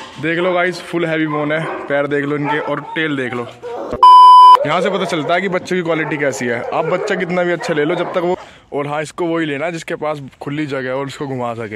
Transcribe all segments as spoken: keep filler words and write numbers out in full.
देख लो guys, full heavy bone है, पैर देख लो इनके और टेल देख लो। यहाँ से पता चलता है कि बच्चे की क्वालिटी कैसी है। आप बच्चा कितना भी अच्छा ले लो जब तक वो, और हाँ इसको वही लेना जिसके पास खुली जगह है और उसको घुमा सके।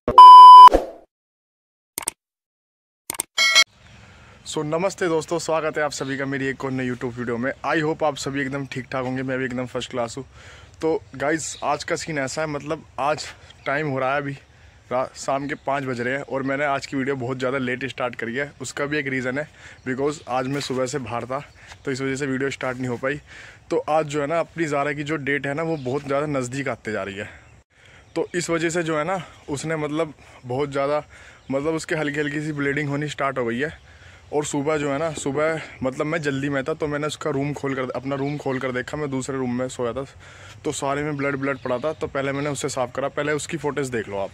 सो so, नमस्ते दोस्तों, स्वागत है आप सभी का मेरी एक और नई यूट्यूब वीडियो में। आई होप आप सभी एकदम ठीक ठाक होंगे, मैं भी एकदम फर्स्ट क्लास हूँ। तो गाइस आज का सीन ऐसा है, मतलब आज टाइम हो रहा है अभी शाम के पाँच बज रहे हैं और मैंने आज की वीडियो बहुत ज़्यादा लेट स्टार्ट करी है। उसका भी एक रीज़न है, बिकॉज़ आज मैं सुबह से बाहर था तो इस वजह से वीडियो स्टार्ट नहीं हो पाई। तो आज जो है ना अपनी ज़ारा की जो डेट है ना वो बहुत ज़्यादा नज़दीक आते जा रही है। तो इस वजह से जो है ना उसने मतलब बहुत ज़्यादा मतलब उसके हल्की हल्की सी ब्लीडिंग होनी स्टार्ट हो गई है। और सुबह जो है ना सुबह मतलब मैं जल्दी में था तो मैंने उसका रूम खोल कर अपना रूम खोल कर देखा। मैं दूसरे रूम में सोया था तो सारे में ब्लड ब्लड पड़ा था। तो पहले मैंने उससे साफ़ करा। पहले उसकी फोटोज़ देख लो आप,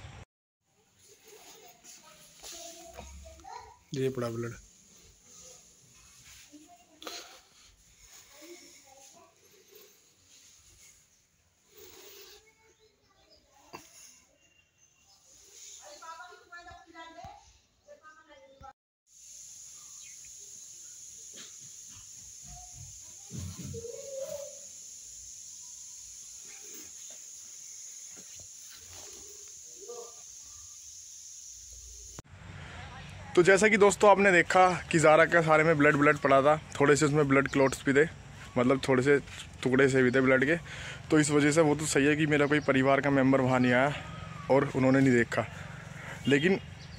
ये पड़ा ब्लड। तो जैसा कि दोस्तों आपने देखा कि ज़ारा का सारे में ब्लड ब्लड पड़ा था, थोड़े से उसमें ब्लड क्लॉट्स भी थे, मतलब थोड़े से टुकड़े से भी थे ब्लड के। तो इस वजह से वो तो सही है कि मेरा कोई परिवार का मेंबर वहाँ नहीं आया और उन्होंने नहीं देखा। लेकिन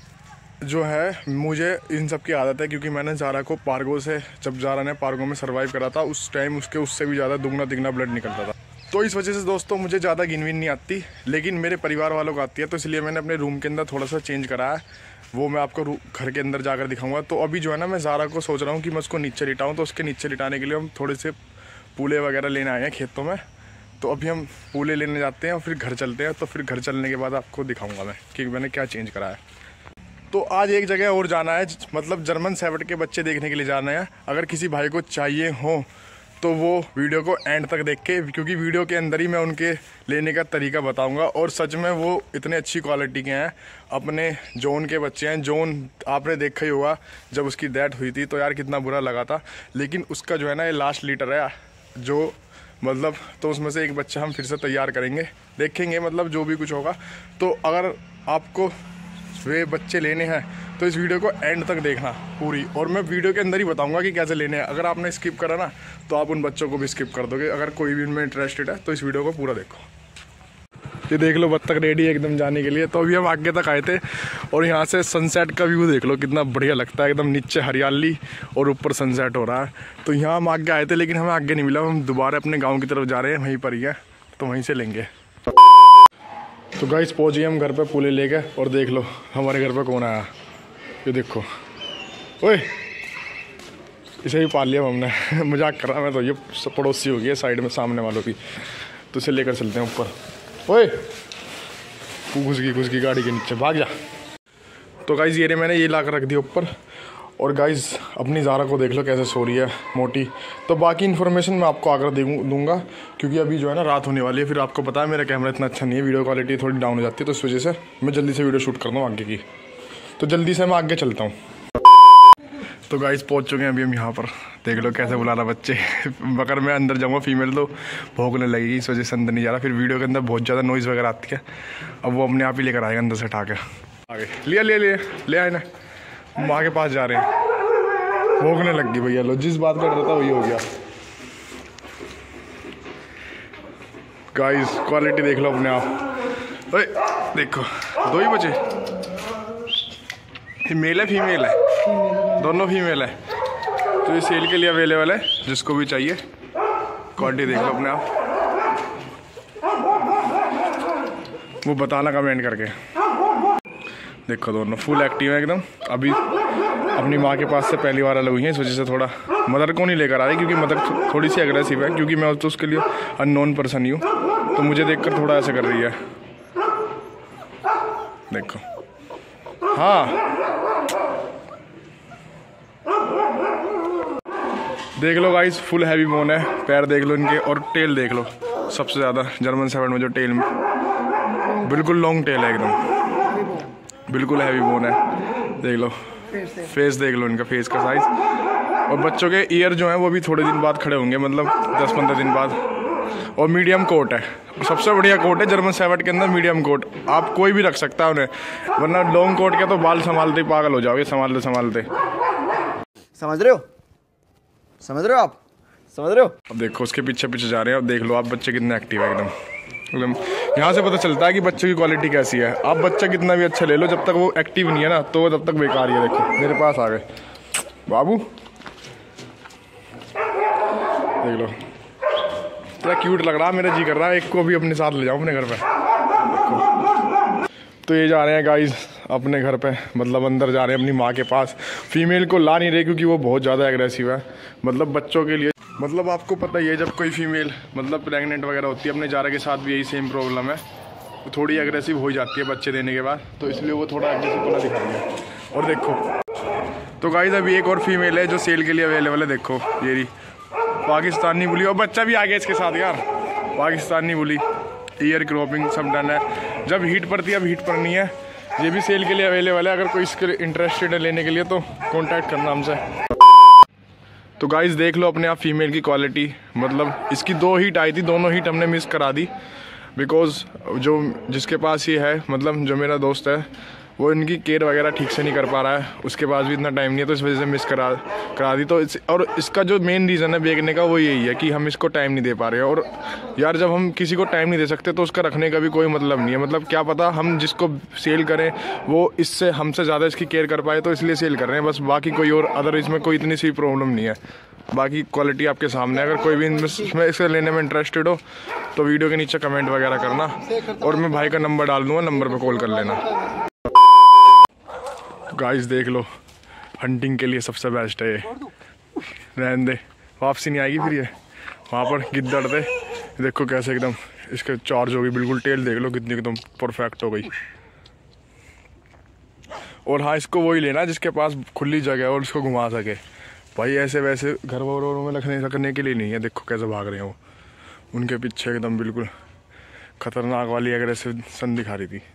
जो है मुझे इन सब की आदत है, क्योंकि मैंने ज़ारा को पार्गो से, जब ज़ारा ने पार्गो में सर्वाइव करा था उस टाइम उसके उससे भी ज़्यादा दुगना तिगना ब्लड निकलता था। तो इस वजह से दोस्तों मुझे ज़्यादा गिनविन नहीं आती, लेकिन मेरे परिवार वालों को आती है। तो इसलिए मैंने अपने रूम के अंदर थोड़ा सा चेंज करा है, वो मैं आपको घर के अंदर जाकर दिखाऊंगा। तो अभी जो है ना मैं ज़ारा को सोच रहा हूँ कि मैं उसको नीचे लिटाऊँ। तो उसके नीचे लिटाने के लिए हम थोड़े से पूले वगैरह लेने आए हैं खेतों में। तो अभी हम पूले लेने जाते हैं और फिर घर चलते हैं। तो फिर घर चलने के बाद आपको दिखाऊंगा मैं कि मैंने क्या चेंज करा है। तो आज एक जगह और जाना है, मतलब जर्मन शेफर्ड के बच्चे देखने के लिए जाना है। अगर किसी भाई को चाहिए हो तो वो वीडियो को एंड तक देख के, क्योंकि वीडियो के अंदर ही मैं उनके लेने का तरीका बताऊंगा। और सच में वो इतने अच्छी क्वालिटी के हैं, अपने जॉन के बच्चे हैं। जॉन आपने देखा ही होगा जब उसकी डेथ हुई थी तो यार कितना बुरा लगा था। लेकिन उसका जो है ना ये लास्ट लीटर है जो मतलब, तो उसमें से एक बच्चा हम फिर से तैयार करेंगे, देखेंगे मतलब जो भी कुछ होगा। तो अगर आपको वे बच्चे लेने हैं तो इस वीडियो को एंड तक देखना पूरी, और मैं वीडियो के अंदर ही बताऊंगा कि कैसे लेने हैं। अगर आपने स्किप करा ना तो आप उन बच्चों को भी स्किप कर दोगे। अगर कोई भी उनमें इंटरेस्टेड है तो इस वीडियो को पूरा देखो। ये देख लो बत्तख रेडी है एकदम जाने के लिए। तो अभी हम आगे तक आए थे और यहाँ से सनसेट का व्यू देख लो कितना बढ़िया लगता है, एकदम नीचे हरियाली और ऊपर सनसेट हो रहा है। तो यहाँ हम आगे आए थे लेकिन हमें आगे नहीं मिला। हम दोबारा अपने गाँव की तरफ जा रहे हैं, वहीं पर ही है तो वहीं से लेंगे। तो गाइस पहुँच गए हम घर पे पूले लेके, और देख लो हमारे घर पे कौन आया। ये देखो, ओए इसे ही पाल लिया हमने। मजाक कर रहा मैं तो, ये पड़ोसी हो गई है साइड में सामने वालों की। तो इसे लेकर चलते हैं ऊपर। ओए घुस गई घुस गई गाड़ी के नीचे, भाग जा। तो गाइस ये मैंने ये ला कर रख दिया ऊपर। और गाइस अपनी ज़ारा को देख लो कैसे सो रही है मोटी। तो बाकी इन्फॉर्मेशन मैं आपको आकर दूंगा, क्योंकि अभी जो है ना रात होने वाली है। फिर आपको पता है मेरा कैमरा इतना अच्छा नहीं है, वीडियो क्वालिटी थोड़ी डाउन हो जाती है। तो इस वजह से मैं जल्दी से वीडियो शूट करता हूँ आगे की। तो जल्दी से मैं आगे चलता हूँ। तो गाइस पहुँच चुके हैं अभी हम यहाँ पर। देख लो कैसे बुला रहा बच्चे। अगर मैं अंदर जाऊँगा फीमेल तो भौंकने लगेगी, इस वजह से अंदर नहीं जा रहा। फिर वीडियो के अंदर बहुत ज़्यादा नॉइज़ वगैरह आती है। अब वो अपने आप ही लेकर आएगा अंदर से उठा के। आगे लिया लिया लिया ले आए ना, माँ के पास जा रहे हैं। भौंकने लग गई भैया। लो जिस बात कर रहा था वही हो गया। गाइस क्वालिटी देख लो अपने आप। ओए देखो दो ही बचे, मेल है फीमेल है, दोनों फीमेल है। तो ये सेल के लिए अवेलेबल है, जिसको भी चाहिए। क्वालिटी देख लो अपने आप, वो बताना कमेंट करके। देखो दोनों फुल एक्टिव है एकदम। अभी अपनी माँ के पास से पहली बार अलग हुई है, इस वजह से थोड़ा मदर को नहीं लेकर आ रही, क्योंकि मदर थोड़ी सी एग्रेसिव है। क्योंकि मैं तो उसके लिए अननोन पर्सन ही हूँ, तो मुझे देखकर थोड़ा ऐसे कर रही है। देखो हाँ देख लो गाइस, फुल हैवी बोन है, पैर देख लो इनके और टेल देख लो। सबसे ज़्यादा जर्मन शेफर्ड में जो टेल में बिल्कुल लॉन्ग टेल है एकदम, बिल्कुल हैवी बोन है। देख लो फेस देख लो इनका, फेस का साइज। और बच्चों के ईयर जो हैं वो भी थोड़े दिन बाद खड़े होंगे, मतलब दस पंद्रह दिन बाद। और मीडियम कोट है, सबसे बढ़िया कोट है जर्मन शेफर्ड के अंदर, मीडियम कोट। आप कोई भी रख सकता है उन्हें, वरना लॉन्ग कोट के तो बाल संभालते ही पागल हो जाओगे, संभालते संभालते। समझ रहे हो, समझ रहे हो आप, समझ रहे हो। अब देखो उसके पीछे पीछे जा रहे हैं। अब देख लो आप बच्चे कितने एक्टिव है एकदम, एकदम यहाँ से पता चलता है कि बच्चे की क्वालिटी कैसी है। आप बच्चा कितना भी अच्छा ले लो, जब तक वो एक्टिव नहीं है ना तो वो तब तक बेकार ही है। देखो मेरे पास आ गए बाबू, देख लो इतना क्यूट लग रहा है, मेरा जी कर रहा है एक को भी अपने साथ ले जाऊँ अपने घर पे। तो ये जा रहे हैं गाइस अपने घर पे, मतलब अंदर जा रहे हैं अपनी माँ के पास। फीमेल को ला नहीं रहे क्योंकि वो बहुत ज़्यादा एग्रेसिव है, मतलब बच्चों के लिए। मतलब आपको पता ही है जब कोई फीमेल मतलब प्रेग्नेंट वगैरह होती है, अपने जारा के साथ भी यही सेम प्रॉब्लम है, तो थोड़ी एग्रेसिव हो जाती है बच्चे देने के बाद, तो इसलिए वो थोड़ा एग्रेसिव पना दिखा रही है। और देखो तो गाइस अभी एक और फीमेल है जो सेल के लिए अवेलेबल है। देखो ये रही पाकिस्तानी बुली, और बच्चा भी आ गया इसके साथ यार, पाकिस्तानी बुली, ईयर क्रॉपिंग सब डन है। जब हीट पड़ती है, अब हीट पड़नी है, ये भी सेल के लिए अवेलेबल है। अगर कोई इसके इंटरेस्टेड है लेने के लिए तो कॉन्टैक्ट करना हमसे। तो गाइस देख लो अपने आप फीमेल की क्वालिटी, मतलब इसकी दो हीट आई थी, दोनों हीट हमने मिस करा दी, बिकॉज जो जिसके पास ये है, मतलब जो मेरा दोस्त है, वो इनकी केयर वगैरह ठीक से नहीं कर पा रहा है, उसके पास भी इतना टाइम नहीं है, तो इस वजह से मिस करा करा दी। तो इस, और इसका जो मेन रीज़न है बेचने का वो यही है कि हम इसको टाइम नहीं दे पा रहे हैं। और यार जब हम किसी को टाइम नहीं दे सकते तो उसका रखने का भी कोई मतलब नहीं है। मतलब क्या पता हम जिसको सेल करें वो इससे हमसे ज़्यादा इसकी केयर कर पाए, तो इसलिए सेल कर रहे हैं बस, बाकी कोई और अदर इसमें कोई इतनी सी प्रॉब्लम नहीं है। बाकी क्वालिटी आपके सामने। अगर कोई भी इसमें इसे लेने में इंटरेस्टेड हो तो वीडियो के नीचे कमेंट वगैरह करना, और मैं भाई का नंबर डाल दूँगा, नंबर पर कॉल कर लेना। गाइस देख लो हंटिंग के लिए सबसे बेस्ट है ये, रहने दे, वापसी नहीं आएगी फिर ये। वहाँ पर गिद्दड़ थे, देखो कैसे एकदम इसके चार्ज हो गई बिल्कुल, टेल देख लो कितनी एकदम परफेक्ट हो गई। और हाँ इसको वही लेना जिसके पास खुली जगह है और उसको घुमा सके, भाई ऐसे वैसे घर वरों में रखने रखने के लिए नहीं है। देखो कैसे भाग रहे हैं वो, उनके पीछे एकदम बिल्कुल खतरनाक वाली एग्रेसिव सन दिखा रही थी।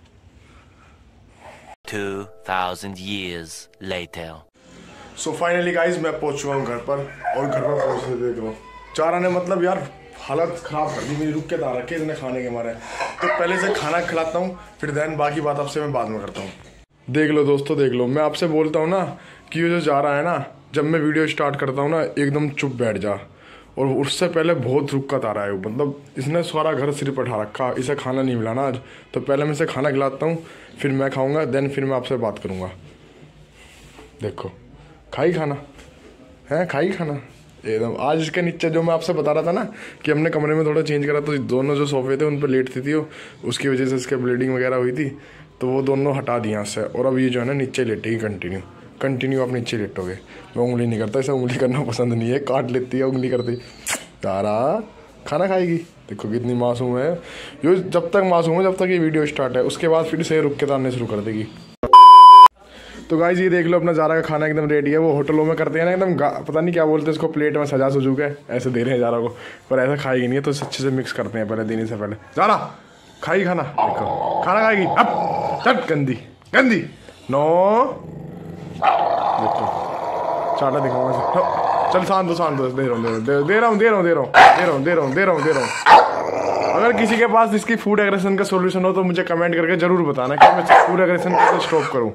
two thousand years later. So finally guys मैं पहुंच चुका हूँ घर पर, और घर पर पहुंचते देख लो चारा ने मतलब यार हालत ख़राब कर दी मेरी, रुक के दार रखे इतने खाने के मारे। तो पहले से खाना खिलाता हूँ, फिर देन बाकी बात आपसे मैं बाद में करता हूँ। देख लो दोस्तों, देख लो मैं आपसे बोलता हूँ ना कि ये जो जा रहा है ना, जब मैं वीडियो स्टार्ट करता हूँ ना एकदम चुप बैठ जा, और उससे पहले बहुत रुकत आ रहा है। मतलब इसने सारा घर सिर पर उठा रखा, इसे खाना नहीं मिला ना आज, तो पहले मैं इसे खाना खिलाता हूँ, फिर मैं खाऊंगा, देन फिर मैं आपसे बात करूँगा। देखो खाई खाना है, खाई खाना एकदम। आज इसके नीचे जो मैं आपसे बता रहा था ना कि हमने कमरे में थोड़ा चेंज करा, तो दोनों जो सोफे थे उन पर लेटती थी वो, उसकी वजह से इसके ब्लीडिंग वगैरह हुई थी, तो वो दोनों हटा दिया इससे। और अब ये जो है ना नीचे लेटेगी कंटिन्यू कंटिन्यू आप नीचे लेटोगे। मैं उंगली नहीं करता, इसे उंगली करना पसंद नहीं है, काट लेती है उंगली करती। तारा खाना खाएगी, देखो कितनी मासूम है यो। जब तक मासूम है जब तक ये वीडियो स्टार्ट है, उसके बाद फिर से रुक के तारने शुरू कर देगी। तो गाइस ये देख लो अपना जारा का खाना एकदम रेडी है। वो होटलों में करते हैं ना एकदम, पता नहीं क्या बोलते हैं इसको, प्लेट में सजा सजू के ऐसे दे रहे हैं जारा को, पर ऐसा खाएगी नहीं है, तो अच्छे से मिक्स करते हैं पहले देने से पहले। जारा खाएगी खाना, देखो खाना खाएगी, अब चट गंदी गंदी नो, देखो चाटा दिखाऊंगा। चल शांत दो शांत दो, दे रहा हूँ दे रहा हूँ दे रहा हूँ दे रहा हूँ दे रहा हूँ दे रहा हूँ दे रहा हूँ दे रहा हूँ। अगर किसी के पास इसकी फूड एग्रेशन का सॉल्यूशन हो तो मुझे कमेंट करके जरूर बताना कि मैं फूड एग्रेशन कैसे स्टॉप करूँ।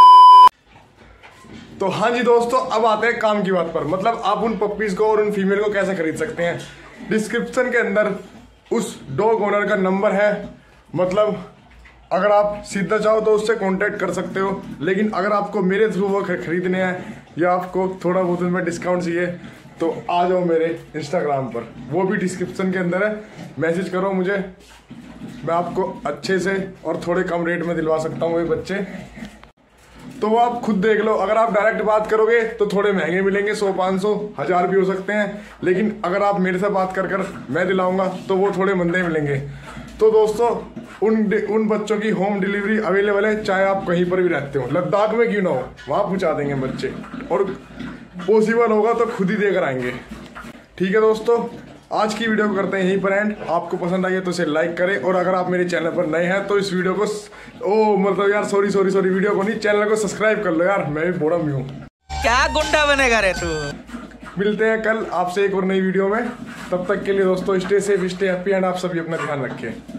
तो हाँ जी दोस्तों, अब आते हैं काम की बात पर। मतलब आप उन पप्पीज को और उन फीमेल को कैसे खरीद सकते हैं। डिस्क्रिप्शन के अंदर उस डॉग ओनर का नंबर है, मतलब अगर आप सीधा चाहो तो उससे कांटेक्ट कर सकते हो, लेकिन अगर आपको मेरे थ्रू वो खरीदने हैं या आपको थोड़ा बहुत उनमें डिस्काउंट चाहिए तो आ जाओ मेरे इंस्टाग्राम पर, वो भी डिस्क्रिप्शन के अंदर है। मैसेज करो मुझे, मैं आपको अच्छे से और थोड़े कम रेट में दिलवा सकता हूँ ये बच्चे, तो वो आप खुद देख लो। अगर आप डायरेक्ट बात करोगे तो थोड़े महंगे मिलेंगे, सौ पाँच सौ हज़ार भी हो सकते हैं, लेकिन अगर आप मेरे से बात कर कर मैं दिलाऊंगा तो वो थोड़े मंदे मिलेंगे। तो दोस्तों उन उन बच्चों की होम डिलीवरी अवेलेबल है, चाहे आप कहीं पर भी रहते हो, लद्दाख में क्यों ना हो, वहाँ पहुँचा देंगे बच्चे, और पॉसिबल होगा तो खुद ही देकर आएंगे। ठीक है दोस्तों, आज की वीडियो को करते हैं यहीं पर एंड। आपको पसंद आई है तो इसे लाइक करें, और अगर आप मेरे चैनल पर नए हैं तो इस वीडियो को ओ मतलब यार सॉरी सॉरी सॉरी वीडियो को नहीं, चैनल को सब्सक्राइब कर लो यार, मैं भी बोड़ा हूँ। क्या गुंडा बनेगा रे तू। मिलते हैं कल आपसे एक और नई वीडियो में, तब तक के लिए दोस्तों stay safe, stay happy and आप सभी अपना ध्यान रखें।